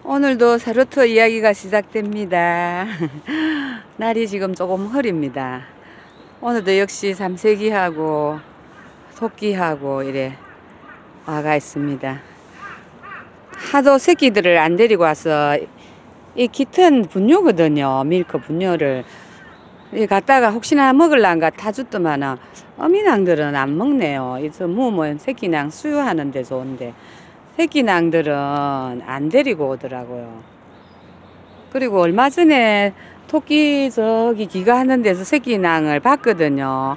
오늘도 사루토 이야기가 시작됩니다. 날이 지금 조금 흐립니다. 오늘도 역시 삼색이하고 토끼하고 이래 와가 있습니다. 하도 새끼들을 안 데리고 와서 이 깃은 분뇨거든요. 밀크 분뇨를 갖다가 혹시나 먹을란가 타줬더만은 어미낭들은 안 먹네요. 이 무면 새끼낭 수유하는 데 좋은데 새끼낭들은 안 데리고 오더라고요. 그리고 얼마 전에 토끼 저기 기가하는 데서 새끼낭을 봤거든요.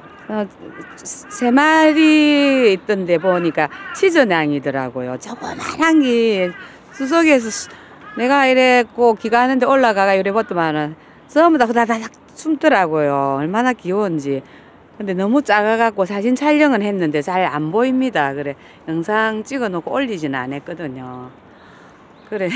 3마리 있던데 보니까 치즈낭이더라고요. 조그만한 게 수속에서 내가 이래 꼭 기가하는데 올라가가 이래 봤더만은 전부 다 후다닥 숨더라고요. 얼마나 귀여운지. 근데 너무 작아갖고 사진 촬영은 했는데 잘 안 보입니다. 그래 영상 찍어놓고 올리지는 않았거든요. 그래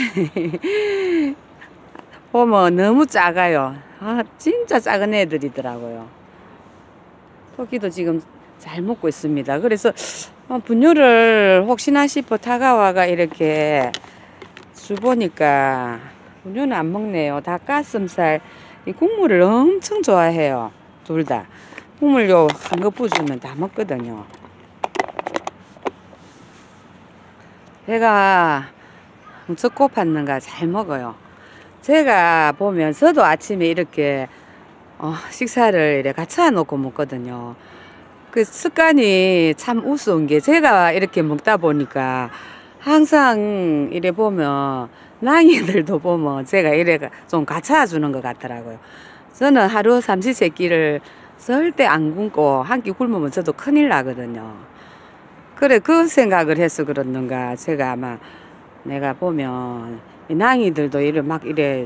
보면 너무 작아요. 진짜 작은 애들이더라고요. 토끼도 지금 잘 먹고 있습니다. 그래서 분뇨를 혹시나 싶어 타가와가 이렇게 주보니까 분뇨는 안 먹네요. 닭가슴살 이 국물을 엄청 좋아해요. 둘 다. 국물요 한 컵 부주면 다 먹거든요. 배가 무척 고팠는가 잘 먹어요. 제가 보면 저도 아침에 이렇게 식사를 이렇게 같이 놓고 먹거든요. 그 습관이 참 우스운 게 제가 이렇게 먹다 보니까 항상 이래 보면 낭이들도 보면 제가 이래 좀 갖춰 주는 것 같더라고요. 저는 하루 삼시세끼를 절대 안 굶고 한 끼 굶으면 저도 큰일 나거든요. 그래 그 생각을 해서 그렇는가 제가 아마 내가 보면 낭이들도 이래 막 이래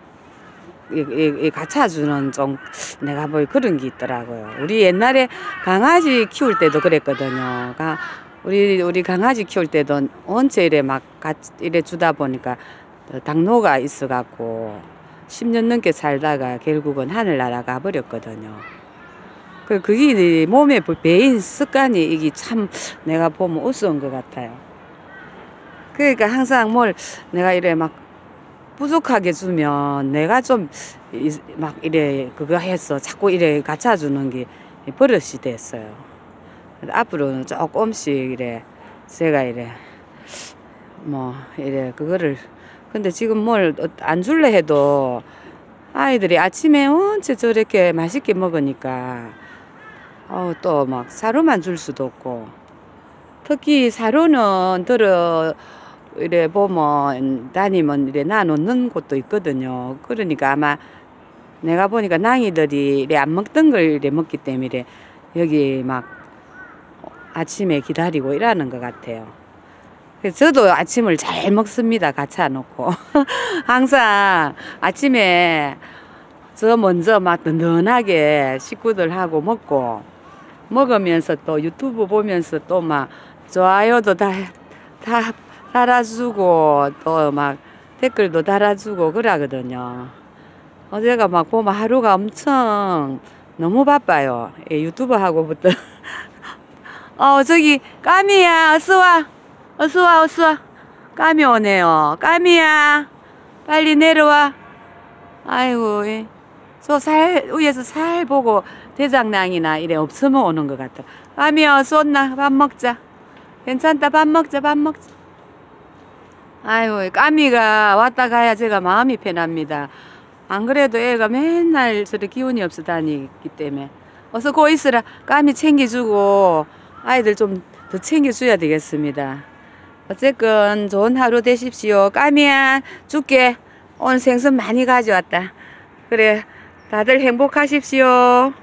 갖춰주는 좀 내가 뭐 그런 게 있더라고요. 우리 옛날에 강아지 키울 때도 그랬거든요. 우리 강아지 키울 때도 원체 이래 막 이래 주다 보니까 당뇨가 있어갖고 10년 넘게 살다가 결국은 하늘나라 가버렸거든요. 그게 몸에 배인 습관이 이게 참 내가 보면 우스운 것 같아요. 그러니까 항상 뭘 내가 이래 막 부족하게 주면 내가 좀 막 이래 그거 해서 자꾸 이래 갖춰주는 게 버릇이 됐어요. 앞으로는 조금씩 이래 제가 이래 뭐 이래 그거를 근데 지금 뭘 안 줄래 해도 아이들이 아침에 언제 저렇게 맛있게 먹으니까 또 막 사료만 줄 수도 없고 특히 사료는 이래 보면 다니면 이래 놔놓는 곳도 있거든요. 그러니까 아마 내가 보니까 낭이들이 이래 안 먹던 걸 이래 먹기 때문에 여기 막 아침에 기다리고 이러는 것 같아요. 그래서 저도 아침을 잘 먹습니다. 갖춰 놓고 항상 아침에 저 먼저 막 든든하게 식구들하고 먹고 먹으면서 또 유튜브 보면서 또 막 좋아요도 다 달아주고 또 막 댓글도 달아주고 그러거든요. 어제가 막 보면 하루가 엄청 너무 바빠요. 유튜브 하고부터 저기 까미야 어서와 어서와 어서와 까미 오네요. 까미야 빨리 내려와. 아이고 저 살 위에서 살 보고 대장낭이나 이래 없으면 오는 것 같아. 까미야 어서 온나 밥 먹자. 괜찮다 밥 먹자 밥 먹자. 아이고 까미가 왔다 가야 제가 마음이 편합니다. 안 그래도 애가 맨날 저렇게 기운이 없어 다니기 때문에 어서 고 있으라. 까미 챙겨주고 아이들 좀 더 챙겨줘야 되겠습니다. 어쨌건 좋은 하루 되십시오. 까미야 줄게. 오늘 생선 많이 가져왔다. 그래 다들 행복하십시오.